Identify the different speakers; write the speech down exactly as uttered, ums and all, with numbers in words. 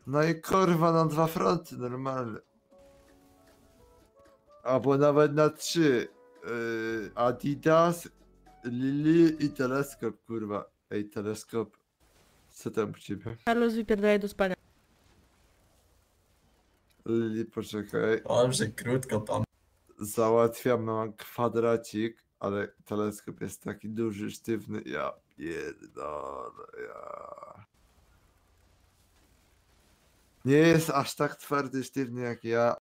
Speaker 1: No i kurwa na dwa fronty, normalnie. Albo nawet na trzy. Yy, Adidas, Lili i teleskop, kurwa. Ej, teleskop. Co tam u ciebie?
Speaker 2: Carlos, wypierdalaj do spania.
Speaker 1: Lili, poczekaj.
Speaker 3: Dobrze, krótko tam.
Speaker 1: Załatwiam, mam kwadracik, ale teleskop jest taki duży, sztywny. Ja pierdolę, ja. Nie jest aż tak twardy, sztywny jak ja,